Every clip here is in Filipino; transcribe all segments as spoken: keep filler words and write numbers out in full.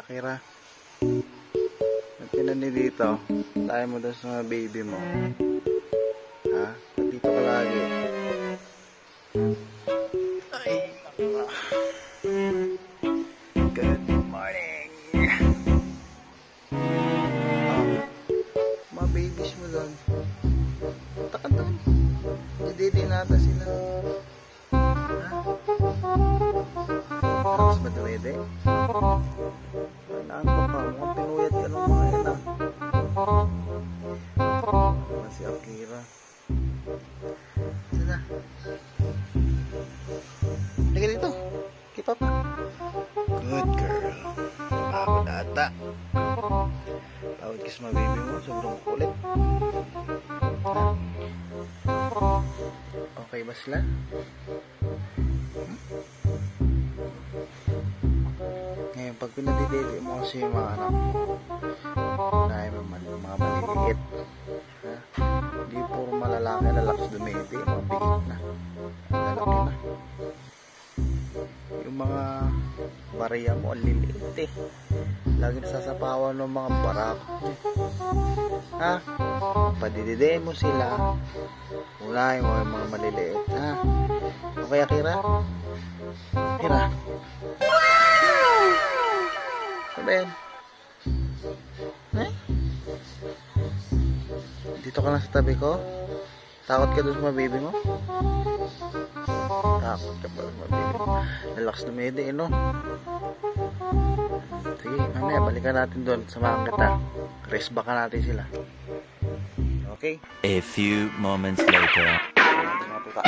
Akira, nagtinani dito, tayo mo doon sa mga baby mo. Ha? Dito ka lagi. Ay, naku. Good morning. Oh, mga babies mo doon. Punta ka doon. Dididi nata sila. Ha? Tapos ba duwede? Naantok ka, mukhang pinuyat ka ng mga ina. Naman si Akira. Saan na? Halika dito. Keep up. Good girl. Pagod ata. Pagod ka sa mga baby mo. Sobrang kulit. Ha? Okay ba sila? Hmm? Ngayon, pag pinadidili mo kasi yung mga anak mo, dahil naman yung mga maliliit, ha? Hindi puro malalaki na lakas dumidi, mga biit na, lalaki na. Yung mga bariya mo, liliit eh. Lagi nasasapawan ng mga barak. Ha? Padididiin mo sila, unahin mo yung mga maliliit, ha? Okay, Akira? Akira? Ben, eh? Dito ka lang sa tabi ko? Takot ka doon sa mga baby mo? Takot ka pa sa mga baby mo? Relax na mede, eh, no? Sige, mamaya, balikan natin doon. Samahan kita. Rest back natin sila. Okay? A few moments later. Natin mga tuta.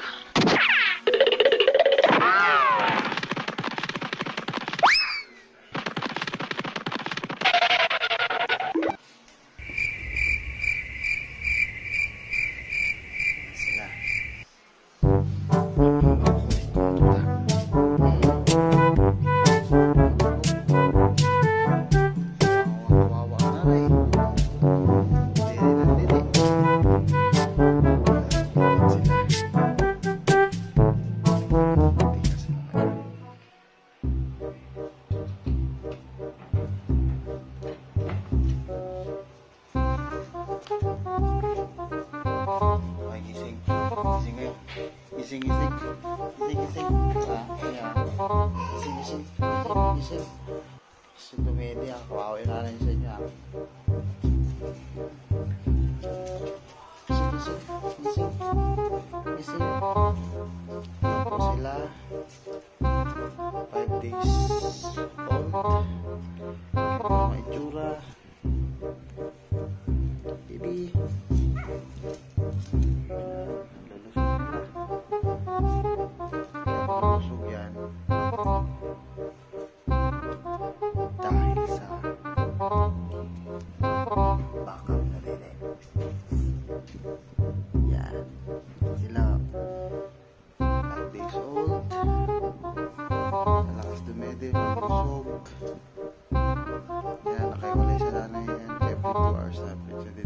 Gising, gising. Gising, gising. Ah, ayan. Gising, gising. Gising, gising. Gising dumedi ah. Kawawa yung nanay sa inyo ah. Gising, gising. Gising. Gising. Ayan po sila. Five days old. Ganito ang itsura. Baby. Lusog yan dahil sa backup na din eh. Yan sila, five days old, malakas dumedi, lusog. Yan, nakaiwalay sa nanay yan every two hours na pinsadidedi.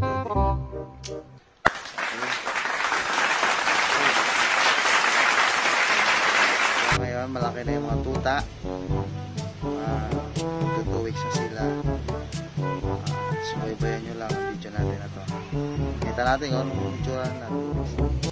Ngayon, malaki na yung mga tuta. Uh, two weeks na sila. Uh, subaybayan nyo lang ang video natin na to. Kita natin kung anong itsura natin.